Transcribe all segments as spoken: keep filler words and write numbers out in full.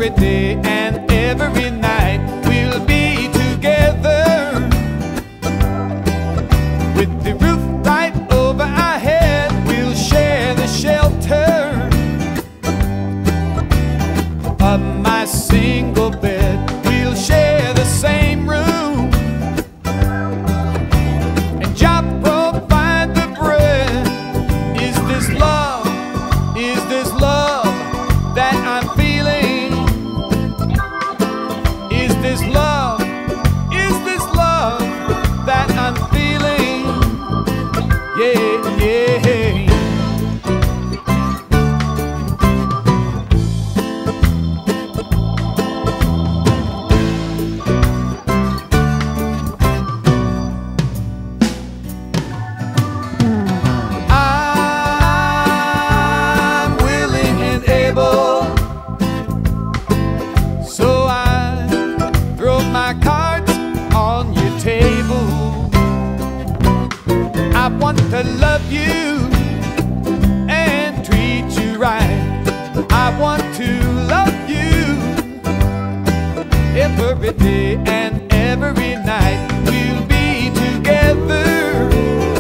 every day and every night we'll be together, with the roof right over our head. We'll share the shelter of my single bed. We'll share the same room, and Jah provide the bread. Is this love? Is this love that I'm feeling? Is this love? Is this love that I'm feeling? Yeah, yeah. My cards on your table. I want to love you and treat you right. I want to love you every day and every night. We'll be together,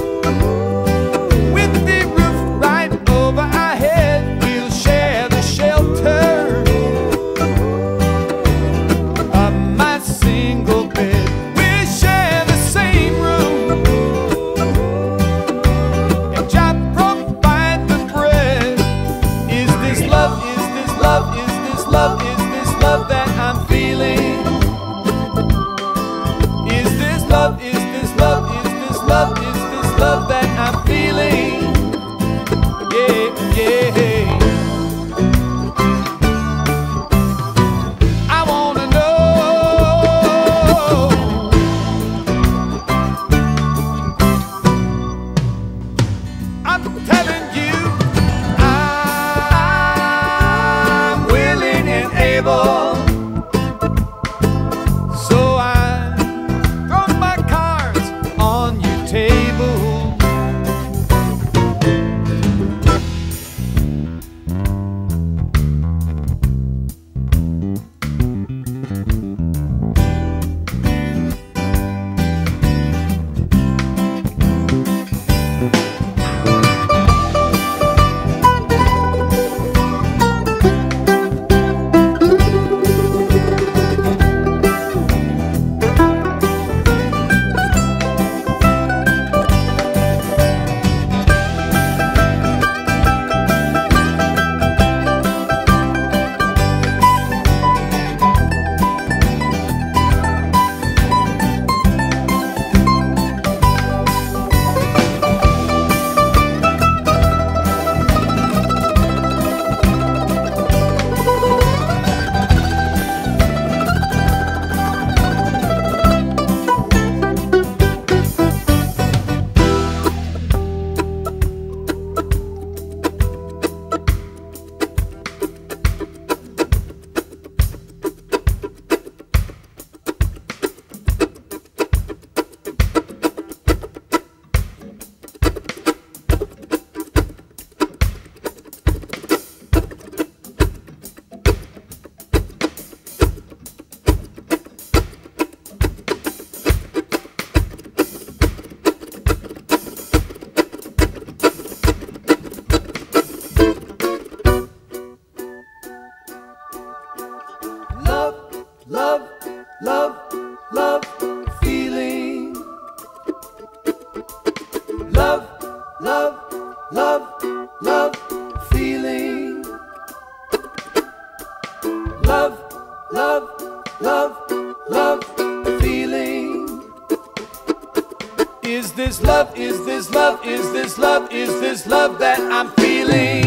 with the roof right over our head. We'll share the shelter of my single bed. We'll share the same room, and Jah provide the bread. Is this love? Is this love? Is this love? Is this love that I'm feeling? Is this love? Is this love? Is this love? Is this love that I'm feeling? Yeah, yeah. I'm telling you, I'm willing and able. So I throw my cards on your table. Love, love, love, feeling. Love, love, love, love, feeling. Love, love, love, love, feeling. Is this love? Is this love? Is this love? Is this love that I'm feeling?